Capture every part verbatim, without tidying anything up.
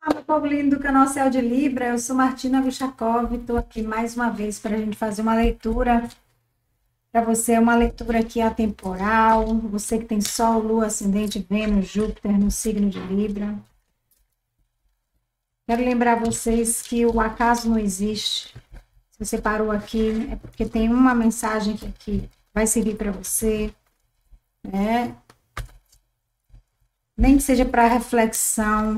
Fala, povo lindo do canal Céu de Libra, eu sou Martina Vichakov, estou aqui mais uma vez para a gente fazer uma leitura. Para você, é uma leitura aqui atemporal, você que tem Sol, Lua, Ascendente, Vênus, Júpiter no signo de Libra. Quero lembrar vocês que o acaso não existe. Se você parou aqui, é porque tem uma mensagem que, que vai servir para você, né? Nem que seja para reflexão,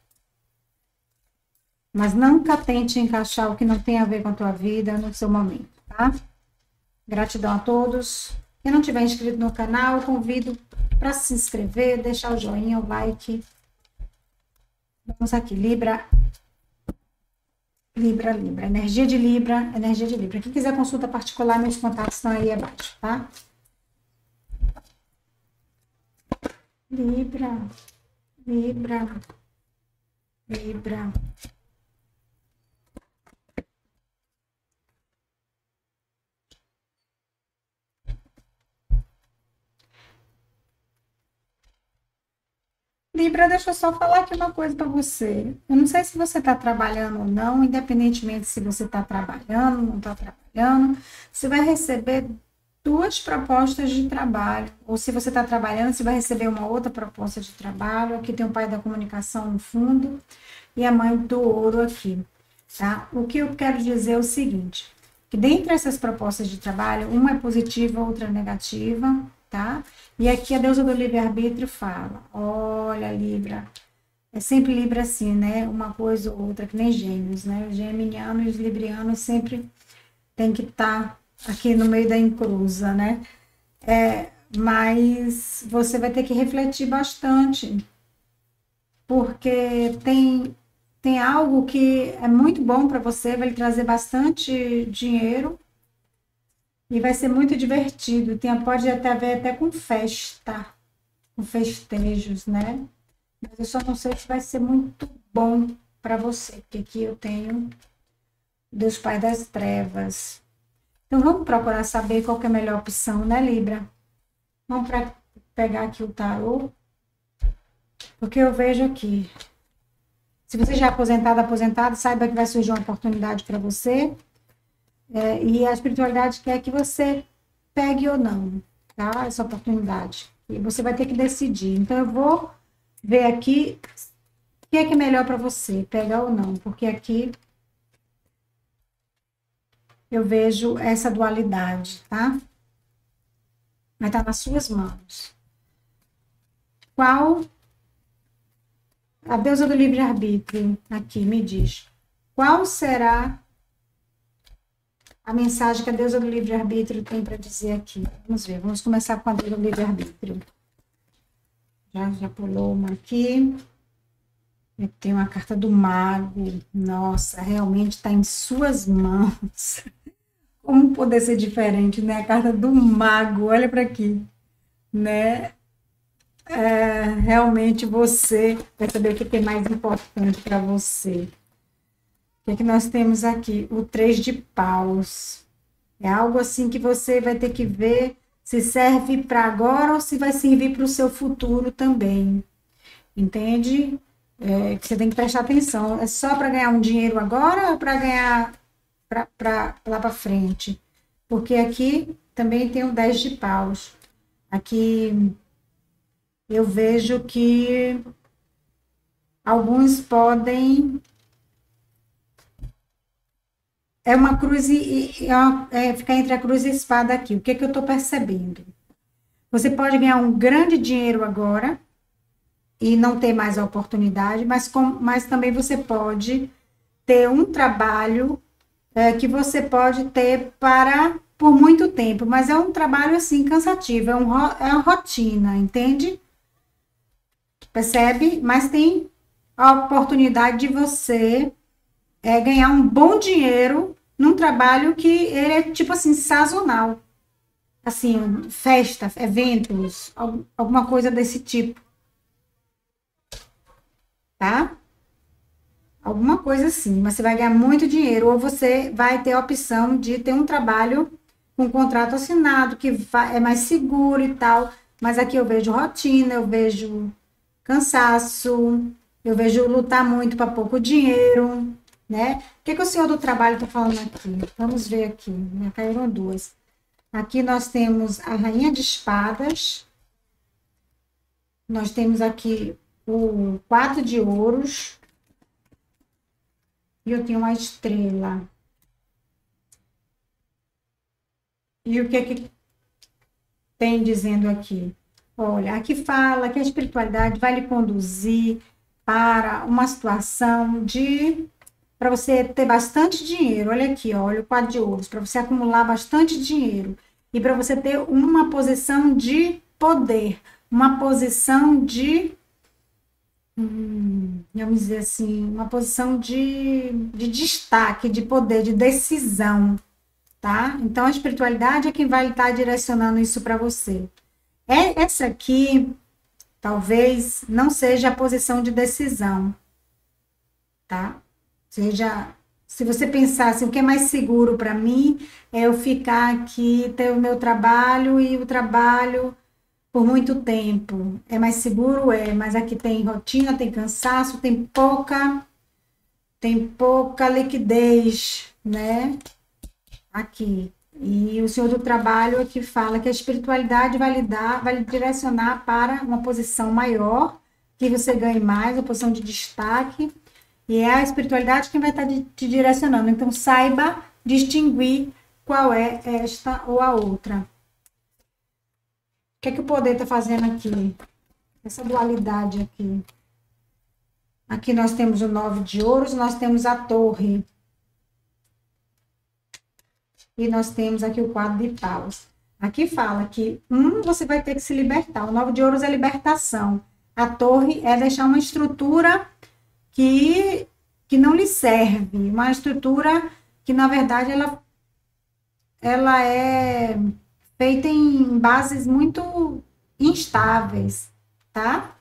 mas nunca tente encaixar o que não tem a ver com a tua vida no seu momento, tá? Gratidão a todos. Quem não tiver inscrito no canal, eu convido para se inscrever, deixar o joinha, o like. Vamos aqui, Libra. Libra, Libra. Energia de Libra, energia de Libra. Quem quiser consulta particular, meus contatos estão aí abaixo, tá? Libra, Libra, Libra. Libra, deixa eu só falar aqui uma coisa para você. Eu não sei se você está trabalhando ou não, independentemente se você está trabalhando ou não está trabalhando, você vai receber duas propostas de trabalho. Ou se você está trabalhando, você vai receber uma outra proposta de trabalho. Aqui tem o pai da comunicação no fundo e a mãe do ouro aqui, tá? O que eu quero dizer é o seguinte, que dentre essas propostas de trabalho, uma é positiva, outra é negativa, tá? E aqui a deusa do livre-arbítrio fala, olha, Libra, é sempre Libra assim, né? Uma coisa ou outra, que nem gêmeos, né? Os geminianos e os librianos sempre tem que estar tá aqui no meio da encruza, né? É, mas você vai ter que refletir bastante, porque tem, tem algo que é muito bom para você, vai lhe trazer bastante dinheiro, e vai ser muito divertido. Tem, pode até ver até com festa, com festejos, né? Mas eu só não sei se vai ser muito bom para você, porque aqui eu tenho Deus Pai das Trevas. Então vamos procurar saber qual que é a melhor opção, né, Libra? Vamos pra, pegar aqui o tarô, porque eu vejo aqui. Se você já é aposentado, aposentado, saiba que vai surgir uma oportunidade para você. É, e a espiritualidade quer que você pegue ou não, tá? Essa oportunidade. E você vai ter que decidir. Então, eu vou ver aqui o que é que é melhor para você, pegar ou não. Porque aqui eu vejo essa dualidade, tá? Vai estar nas suas mãos. Qual... A deusa do livre-arbítrio aqui me diz. Qual será a mensagem que a deusa do livre-arbítrio tem para dizer aqui? Vamos ver, vamos começar com a deusa do livre-arbítrio. Já, já pulou uma aqui. Tem uma carta do mago. Nossa, realmente está em suas mãos. Como poder ser diferente, né? A carta do mago, olha para aqui, né? É, realmente você vai saber o que é mais importante para você. O que é que nós temos aqui? O três de paus. É algo assim que você vai ter que ver se serve para agora ou se vai servir para o seu futuro também. Entende? É, que você tem que prestar atenção. É só para ganhar um dinheiro agora ou para ganhar pra, pra, lá para frente? Porque aqui também tem o dez de paus. Aqui eu vejo que alguns podem... É uma cruz e, e é uma, é, ficar entre a cruz e a espada aqui. O que, é que eu estou percebendo? Você pode ganhar um grande dinheiro agora e não ter mais a oportunidade, mas, com, mas também você pode ter um trabalho é, que você pode ter para por muito tempo, mas é um trabalho assim cansativo, é, um, é uma rotina, entende? Percebe? Mas tem a oportunidade de você é, ganhar um bom dinheiro num trabalho que ele é tipo assim, sazonal. Assim, festa, eventos, alguma coisa desse tipo. Tá? Alguma coisa assim, mas você vai ganhar muito dinheiro, ou você vai ter a opção de ter um trabalho com contrato assinado, que é mais seguro e tal, mas aqui eu vejo rotina, eu vejo cansaço, Eu vejo lutar muito para pouco dinheiro, né? O que, que o senhor do trabalho está falando aqui? Vamos ver aqui, né? Caíram duas. Aqui nós temos a rainha de espadas. Nós temos aqui o quatro de ouros. E eu tenho uma estrela. E o que é que tem dizendo aqui? Olha, aqui fala que a espiritualidade vai lhe conduzir para uma situação de para você ter bastante dinheiro. Olha aqui, ó, olha o quadro de ouros, para você acumular bastante dinheiro e para você ter uma posição de poder, uma posição de, hum, vamos dizer assim, uma posição de, de destaque, de poder, de decisão, tá? Então, a espiritualidade é quem vai estar direcionando isso para você. É, essa aqui, talvez, não seja a posição de decisão, tá? Seja, se você pensar assim, o que é mais seguro para mim é eu ficar aqui, ter o meu trabalho e o trabalho por muito tempo. É mais seguro? É, mas aqui tem rotina, tem cansaço, tem pouca, tem pouca liquidez, né? Aqui. E o senhor do trabalho aqui fala que a espiritualidade vai lhe dar, vai lhe direcionar para uma posição maior, que você ganhe mais, uma posição de destaque. E é a espiritualidade quem vai estar te direcionando. Então, saiba distinguir qual é esta ou a outra. O que é que o poder está fazendo aqui? Essa dualidade aqui. Aqui nós temos o nove de ouros, nós temos a torre. E nós temos aqui o quadro de paus. Aqui fala que, um, você vai ter que se libertar. O nove de ouros é libertação. A torre é deixar uma estrutura que, que não lhe serve, uma estrutura que, na verdade, ela, ela é feita em bases muito instáveis, tá?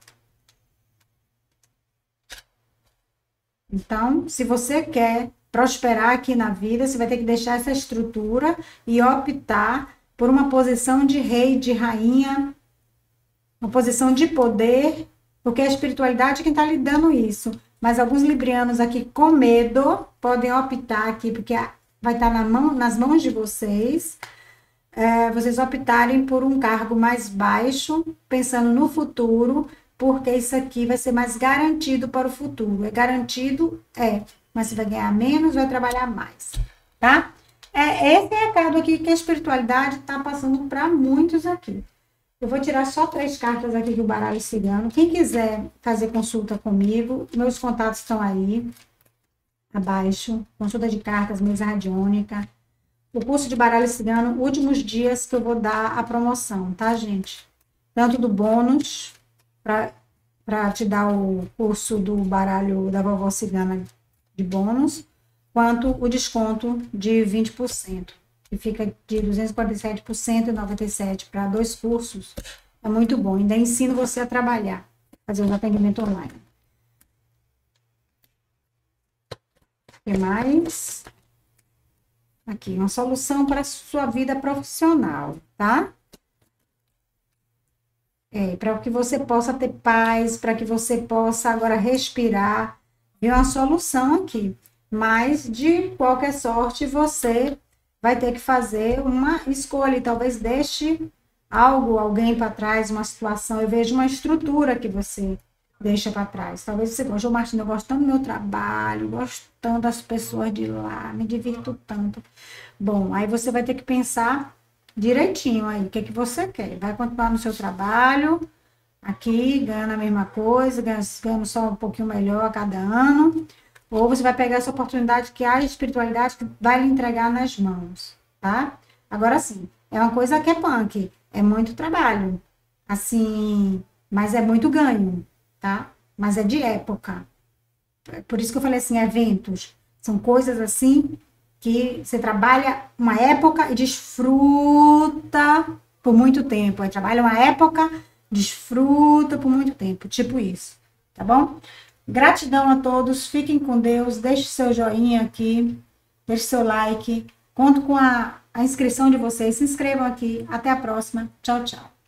Então, se você quer prosperar aqui na vida, você vai ter que deixar essa estrutura e optar por uma posição de rei, de rainha, uma posição de poder, porque a espiritualidade é quem está lhe dando isso. Mas alguns librianos aqui com medo podem optar aqui, porque vai estar na mão, nas mãos de vocês, é, vocês optarem por um cargo mais baixo, pensando no futuro, porque isso aqui vai ser mais garantido para o futuro. É garantido? É, mas você vai ganhar menos, vai trabalhar mais, tá? É, esse é o recado aqui que a espiritualidade está passando para muitos aqui. Eu vou tirar só três cartas aqui do baralho cigano. Quem quiser fazer consulta comigo, meus contatos estão aí, abaixo. Consulta de cartas, mesa radiônica. O curso de baralho cigano, últimos dias que eu vou dar a promoção, tá, gente? Tanto do bônus, para te dar o curso do baralho da vovó cigana de bônus, quanto o desconto de vinte por cento. Que fica de duzentos e quarenta e sete por cento e noventa e sete por cento para dois cursos, é muito bom. Ainda ensino você a trabalhar, fazer um atendimento online. O que mais? Aqui, uma solução para a sua vida profissional, tá? É, para que você possa ter paz, para que você possa agora respirar. E uma solução aqui. Mas, de qualquer sorte, você vai ter que fazer uma escolha, talvez deixe algo, alguém para trás, uma situação. Eu vejo uma estrutura que você deixa para trás. Talvez você goste, ô Martina, eu gosto tanto do meu trabalho, gosto tanto das pessoas de lá, me divirto tanto. Bom, aí você vai ter que pensar direitinho aí, o que, que você quer. Vai continuar no seu trabalho, aqui, ganhando a mesma coisa, ganhando só um pouquinho melhor a cada ano, ou você vai pegar essa oportunidade que a espiritualidade vai lhe entregar nas mãos, tá? Agora sim, é uma coisa que é punk, é muito trabalho, assim, mas é muito ganho, tá? Mas é de época. Por isso que eu falei assim, eventos, são coisas assim que você trabalha uma época e desfruta por muito tempo. Aí trabalha uma época, desfruta por muito tempo, tipo isso, tá bom? Gratidão a todos, fiquem com Deus, deixe seu joinha aqui, deixe seu like, conto com a, a inscrição de vocês, se inscrevam aqui, até a próxima, tchau, tchau.